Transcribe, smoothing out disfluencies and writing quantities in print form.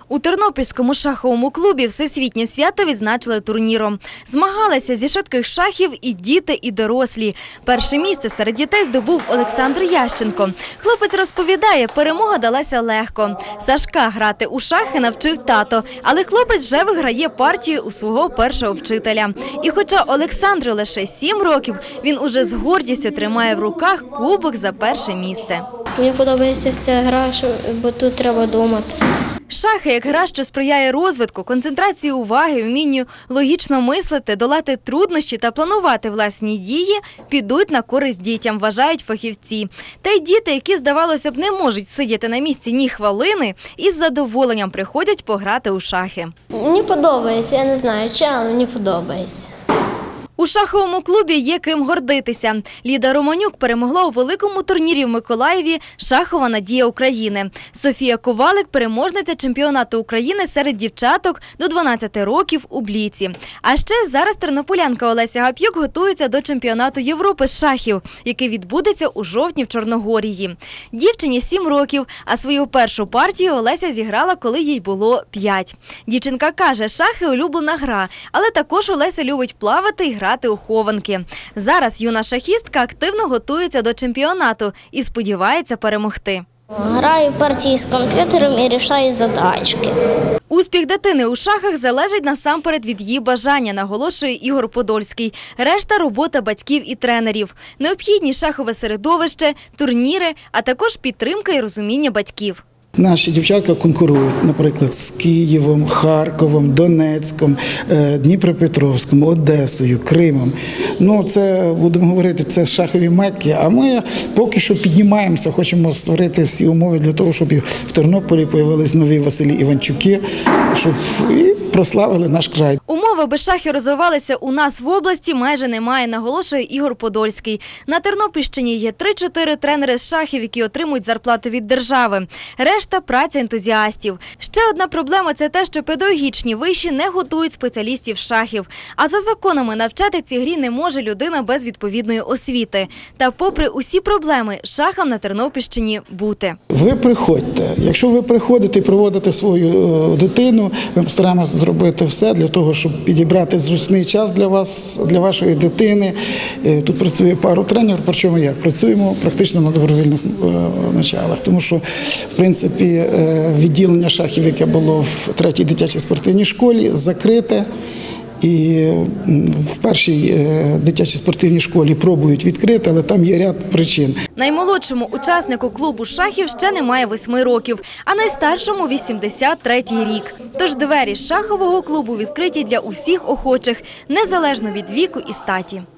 У Тернопільському шаховому клубі всесвітнє свято відзначили турніром. Змагалися зі швидких шахів і діти, і дорослі. Перше місце серед дітей здобув Олександр Ященко. Хлопець розповідає, перемога далася легко. Сашка грати у шахи навчив тато, але хлопець вже виграє партію у свого першого вчителя. І хоча Олександру лише 7 років, він уже з гордістю тримає в руках кубок за перше місце. Мені подобається ця гра, бо тут треба думати. Шахи, як гра, що сприяє розвитку, концентрації уваги, вмінню логічно мислити, долати труднощі та планувати власні дії, підуть на користь дітям, вважають фахівці. Та й діти, які, здавалося б, не можуть сидіти на місці ні хвилини, із задоволенням приходять пограти у шахи. Мені подобається, я не знаю, чи, але мені подобається. У шаховому клубі є ким гордитися. Ліда Романюк перемогла у великому турнірі в Миколаєві «Шахова надія України». Софія Ковалик – переможниця чемпіонату України серед дівчаток до 12 років у Бліці. А ще зараз тернополянка Олеся Гап'юк готується до чемпіонату Європи з шахів, який відбудеться у жовтні в Чорногорії. Дівчині 7 років, а свою першу партію Олеся зіграла, коли їй було 5. Дівчинка каже, шахи – улюблена гра, але також Олеся любить плавати і грати у хованки. Зараз юна шахістка активно готується до чемпіонату і сподівається перемогти. Граю партії з комп'ютером і рішаю задачки. Успіх дитини у шахах залежить насамперед від її бажання, наголошує Ігор Подольський. Решта – робота батьків і тренерів. Необхідні шахове середовище, турніри, а також підтримка і розуміння батьків. Наші дівчатка конкурують, наприклад, з Києвом, Харковом, Донецьком, Дніпропетровськом, Одесою, Кримом. Ну, це, будемо говорити, це шахові мекки, а ми поки що піднімаємося, хочемо створити всі умови для того, щоб в Тернополі з'явились нові Василі Іванчуки, щоб і прославили наш край. Умови, аби шахи розвивалися у нас в області, майже немає, наголошує Ігор Подольський. На Тернопільщині є 3-4 тренери з шахів, які отримують зарплату від держави. Решта – праця ентузіастів. Ще одна проблема – це те, що педагогічні виші не готують спеціалістів шахів. А за законами навчати цій грі не може людина без відповідної освіти. Та попри усі проблеми, шахам на Тернопільщині бути. Ви приходьте. Якщо ви приходите і приводите свою дитину, ми постараємося зробити все для того, щоб підібрати зручний час для вас, для вашої дитини. Тут працює пару тренерів, причому як? Працюємо практично на добровільних началах. Тому що, в принципі, відділення шахів, яке було в 3-й дитячій спортивній школі, закрите. І в першій дитячій спортивній школі пробують відкрити, але там є ряд причин. Наймолодшому учаснику клубу шахів ще немає 8 років, а найстаршому – 83-й рік. Тож двері шахового клубу відкриті для усіх охочих, незалежно від віку і статі.